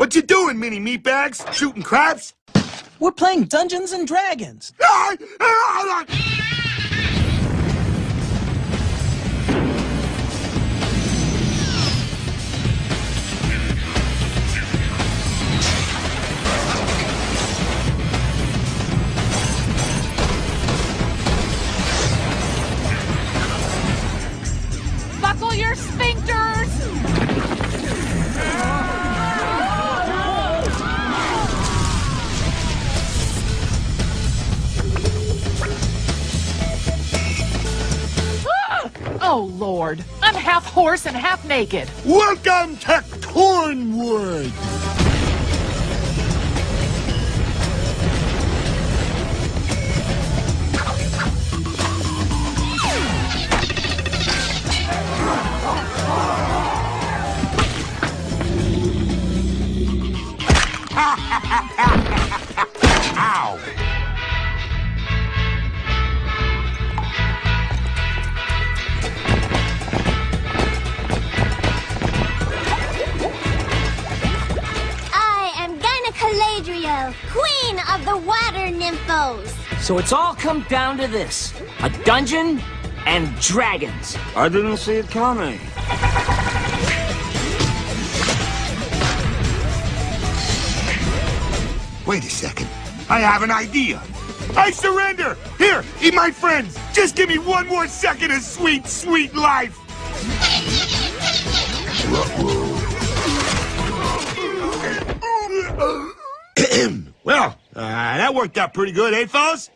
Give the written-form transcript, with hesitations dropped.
What you doing, mini meatbags? Shooting craps? We're playing Dungeons and Dragons. Buckle your sphincters! Oh, Lord. I'm half horse and half naked. Welcome to Cornwood! Ow! Queen of the water nymphos. So it's all come down to this. A dungeon and dragons. I didn't see it coming. Wait a second. I have an idea. I surrender! Here, eat my friends! Just give me one more second of sweet, sweet life! Well, that worked out pretty good, eh, fellas?